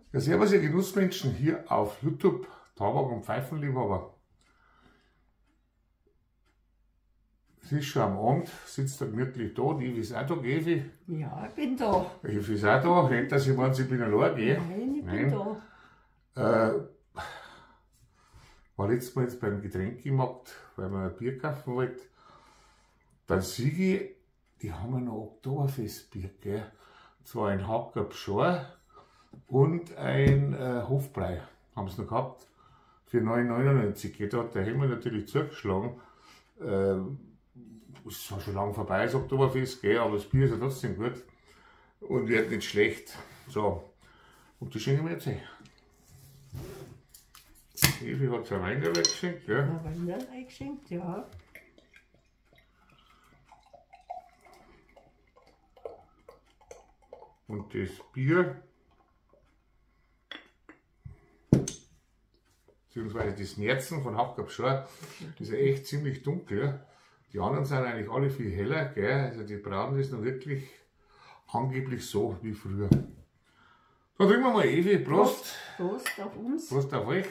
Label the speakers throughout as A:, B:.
A: Ja, servus ihr Genussmenschen hier auf YouTube, Tabak- und Pfeifenliebhaber. Es ist schon am Abend, sitzt er gemütlich da, die Evi ist auch da, Evi.
B: Ja, ich bin da.
A: Evi ist auch da, nicht, dass ich meine, ich bin allein, gell?
B: Nein, ich bin da.
A: War letztes Mal jetzt beim Getränkemarkt, weil wir ein Bier kaufen wollten. Dann sehe ich, die haben ja noch Oktoberfestbier, gell? Und zwar ein Hackabschor und ein Hofbrei haben sie noch gehabt für 9,99. Da hat der Helmer natürlich zugeschlagen. Es ist schon lange vorbei, das Oktoberfest, gell? Aber das Bier ist ja trotzdem gut und wird nicht schlecht. So, und das schenken wir jetzt ein. Evi hat es ein Wein geschenkt, gell?
B: Ein Wein eingeschenkt, ja.
A: Und das Bier, beziehungsweise das Märzen von Hackabschor, ist ja echt ziemlich dunkel. Die anderen sind eigentlich alle viel heller, gell? Also die brauen das noch wirklich angeblich so wie früher. So, trinken wir mal, Evi, Prost!
B: Prost auf uns.
A: Prost auf euch!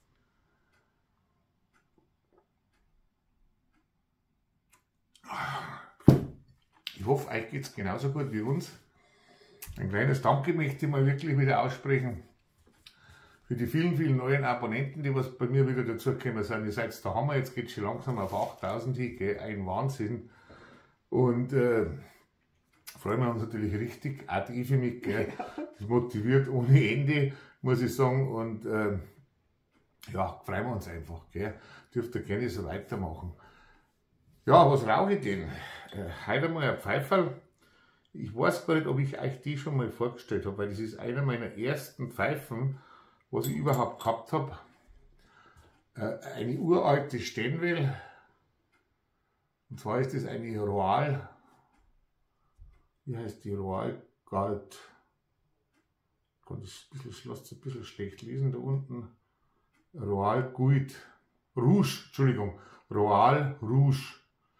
A: Ich hoffe, euch geht es genauso gut wie uns. Ein kleines Danke möchte ich mal wirklich wieder aussprechen für die vielen, vielen neuen Abonnenten, die was bei mir wieder dazugekommen sind. Ihr seid der Hammer, jetzt geht es schon langsam auf 8000 hin, gell? Ein Wahnsinn. Und freuen wir uns natürlich richtig, auch die Evi mit, gell? Das motiviert ohne Ende, muss ich sagen. Und ja, freuen wir uns einfach, gell? Dürft ihr gerne so weitermachen. Ja, was rauche ich denn? Heute mal ein Pfeiferl. Ich weiß gar nicht, ob ich euch die schon mal vorgestellt habe, weil das ist einer meiner ersten Pfeifen, was ich überhaupt gehabt habe. Eine uralte Stenwell. Und zwar ist das eine Royal. Wie heißt die? Royal Gold. Ich kann das ein bisschen schlecht lesen da unten. Royal Gold. Rouge, Entschuldigung. Royal Rouge.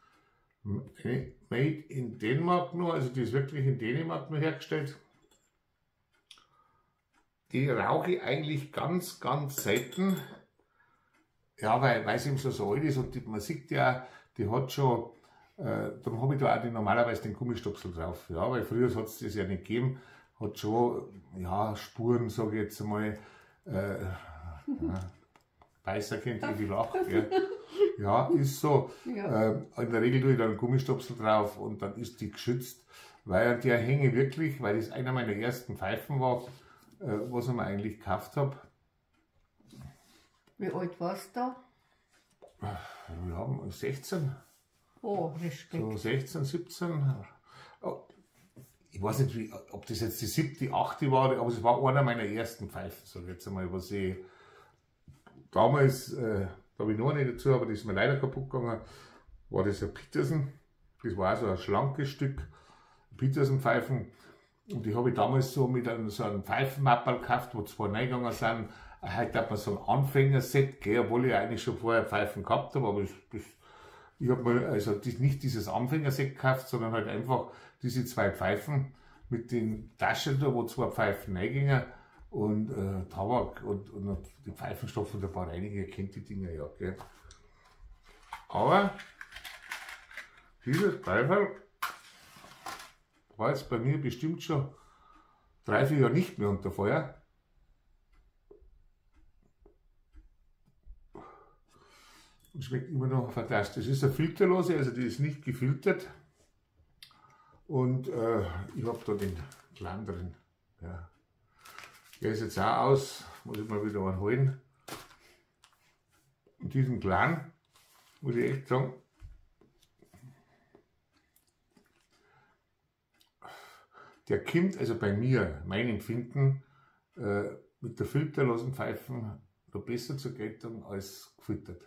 A: Made in Dänemark nur, also die ist wirklich in Dänemark nur hergestellt. Die rauche ich eigentlich ganz, ganz selten. Ja, weil sie eben so alt ist und man sieht ja, die hat schon, darum habe ich da auch normalerweise den Gummistopsel drauf. Ja, weil früher hat es das ja nicht gegeben, hat schon, ja, Spuren, sage ich jetzt einmal, Beißer kennt ihr wie lacht, gell? Ja, ist so.
B: Ja.
A: In der Regel tue ich dann einen Gummistopsel drauf und dann ist die geschützt, weil der hänge wirklich, weil das einer meiner ersten Pfeifen war, was ich mir eigentlich gekauft habe.
B: Wie alt warst du da?
A: Wir haben 16.
B: Oh, Respekt.
A: So 16, 17. Ich weiß nicht, ob das jetzt die 7., 8. war, aber es war einer meiner ersten Pfeifen, sage ich jetzt einmal, was ich damals, da habe ich noch eine dazu, aber das ist mir leider kaputt gegangen, war das ein Petersen. Das war so ein schlankes Stück Petersen-Pfeifen. Und die habe ich damals so mit so einem Pfeifenmappel gekauft, wo zwei reingegangen sind. Heute hat man so ein Anfängerset, obwohl ich eigentlich schon vorher Pfeifen gehabt habe, aber ich habe mir also nicht dieses Anfängerset gekauft, sondern halt einfach diese zwei Pfeifen mit den Taschen da, wo zwei Pfeifen reingingen. Und Tabak und die Pfeifenstoffe und ein paar Reiniger, ihr kennt die Dinger ja, gell? Aber dieses Pfeiferl war jetzt bei mir bestimmt schon 3, 4 Jahre nicht mehr unter Feuer. Und schmeckt immer noch fantastisch. Das ist eine filterlose, also die ist nicht gefiltert. Und ich habe da den Clan drin. Ja. Der ist jetzt auch aus, muss ich mal wieder einen holen. Und diesen Clan, muss ich echt sagen, der kommt also bei mir, mein Empfinden, mit der filterlosen Pfeifen noch besser zur Geltung als gefiltert.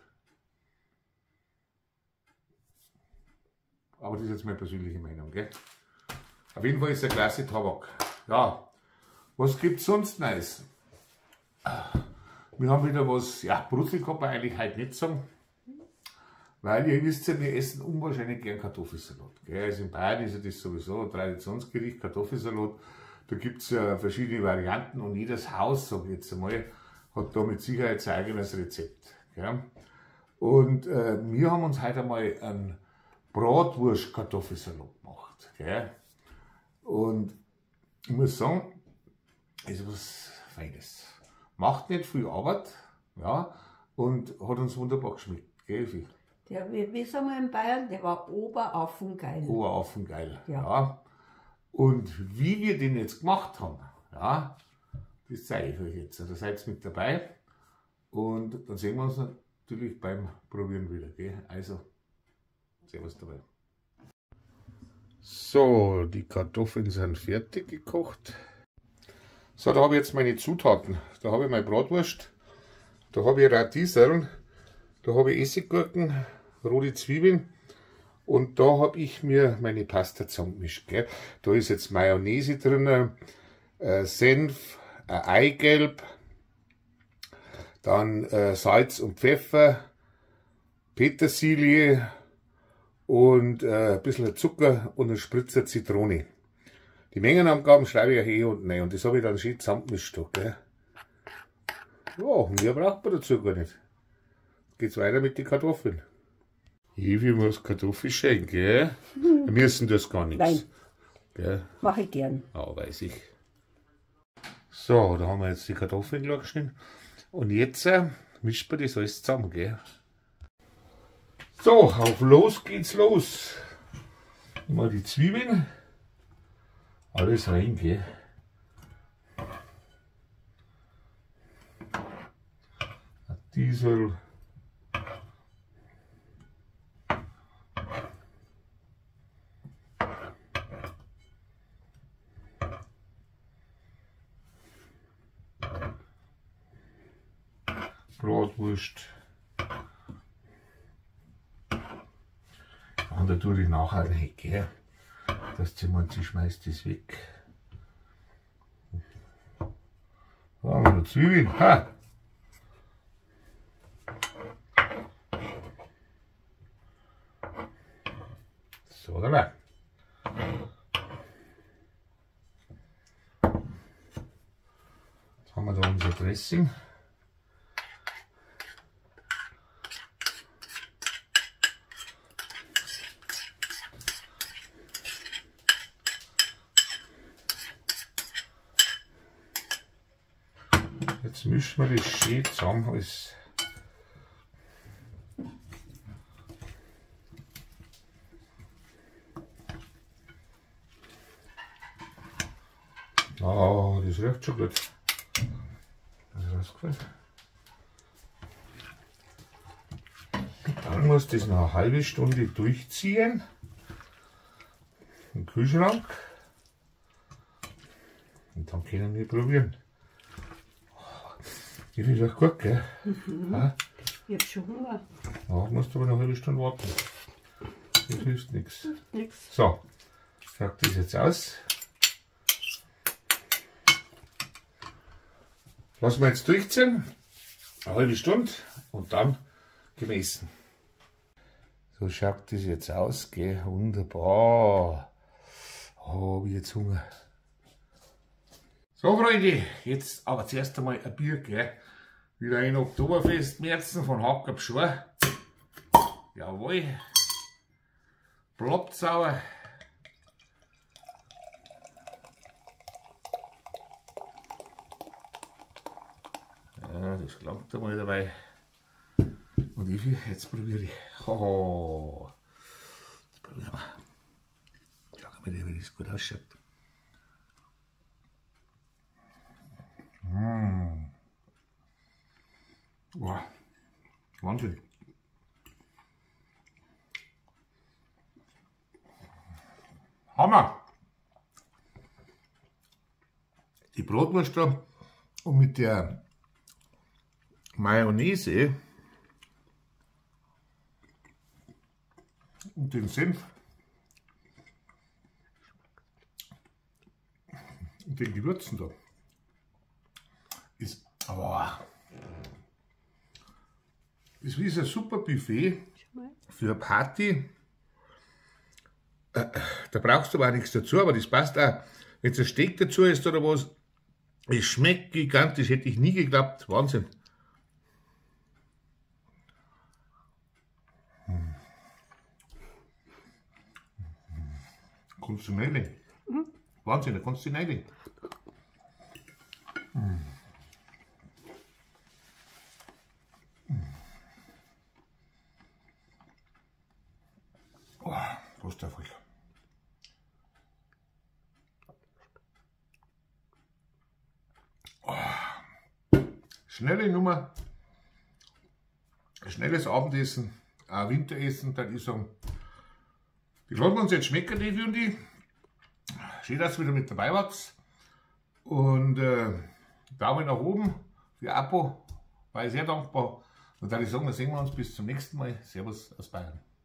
A: Aber das ist jetzt meine persönliche Meinung, gell? Auf jeden Fall ist der klasse Tabak. Ja. Was gibt es sonst Neues? Wir haben wieder was, ja, Brutzel kann man eigentlich heute nicht sagen, weil ihr wisst ja, wir essen unwahrscheinlich gern Kartoffelsalat. Gell? Also in Bayern ist ja das sowieso ein Traditionsgericht, Kartoffelsalat. Da gibt es ja verschiedene Varianten und jedes Haus, sage ich jetzt einmal, hat da mit Sicherheit sein eigenes Rezept. Gell? Und wir haben uns heute einmal einen Bratwurst-Kartoffelsalat gemacht. Gell? Und ich muss sagen, ist was Feines. Macht nicht viel Arbeit, ja, und hat uns wunderbar geschmeckt. Gell, Effi?
B: Der, wie sagen wir in Bayern, der war oberaufengeil.
A: Oberaufengeil.
B: Ja.
A: Ja. Und wie wir den jetzt gemacht haben, ja, das zeige ich euch jetzt. Da seid ihr mit dabei. Und dann sehen wir uns natürlich beim Probieren wieder. Gell? Also, servus dabei. So, die Kartoffeln sind fertig gekocht. So, da habe ich jetzt meine Zutaten. Da habe ich meine Bratwurst, da habe ich Radieseln, da habe ich Essiggurken, rote Zwiebeln und da habe ich mir meine Pasta zusammengemischt. Gell? Da ist jetzt Mayonnaise drin, Senf, Eigelb, dann Salz und Pfeffer, Petersilie und ein bisschen Zucker und ein Spritzer Zitrone. Die Mengenangaben schreibe ich ja hier unten rein und das habe ich dann schön zusammengemischt. Gell? Ja, mehr braucht man dazu gar nicht. Jetzt geht's weiter mit den Kartoffeln. Evi muss Kartoffeln gell? Wir müssen das gar nichts.
B: Nein,
A: Gell?
B: mache ich gern.
A: Ja, weiß ich. So, da haben wir jetzt die Kartoffeln klar geschnitten. Und jetzt mischt man das alles zusammen. Gell? So, auf los geht's los. Mal die Zwiebeln. Alles rein, gell? Diesel. Bratwurst. Und da tue ich nachher rein, gell? Das Zimmer, sie schmeißt das weg. Da haben wir noch Zwiebeln. Ha! So, da. Jetzt haben wir da unser Dressing. Jetzt mischen wir das schön zusammen alles. Oh, das riecht schon gut. Das ist rausgefallen. Dann muss das noch eine halbe Stunde durchziehen. Im Kühlschrank. Und dann können wir probieren. Die riecht echt gut, gell? Ja?
B: Ich hab schon Hunger.
A: Ja, musst aber noch eine halbe Stunde warten. Das hilft nichts.
B: Nix.
A: So, ich trage das jetzt aus. Lassen wir jetzt durchziehen. Eine halbe Stunde und dann gemessen. So schaut das jetzt aus, gell? Wunderbar. Oh, hab ich jetzt Hunger. So, Freunde, jetzt aber zuerst einmal ein Bier, gell? Wieder ein Oktoberfest Märzen von Hackab Schor. Jawohl. Blattauer. Ja, das klangt einmal dabei. Und ich, jetzt probiere ich. Oh, jetzt probieren wir. Schauen wir mal, wie das gut ausschaut. Wow, Wahnsinn. Hammer! Die Bratwurst da und mit der Mayonnaise und den Senf und den Gewürzen da ist, ist wie so ein super Buffet für eine Party. Da brauchst du aber auch nichts dazu, aber das passt auch jetzt ein Steak dazu ist oder was, es schmeckt gigantisch, hätte ich nie geglaubt, Wahnsinn. Kannst du nicht nehmen. Wahnsinn, da kannst du nicht nehmen. Oh, Prost auf euch. Schnelle Nummer, schnelles Abendessen, auch Winteressen, dann ich sagen, die lassen wir uns jetzt schmecken, die und die. Schön, dass ihr wieder mit dabei wart. Und Daumen nach oben für Abo, war ich sehr dankbar. Und dann würde ich sagen, dann sehen wir uns bis zum nächsten Mal. Servus aus Bayern.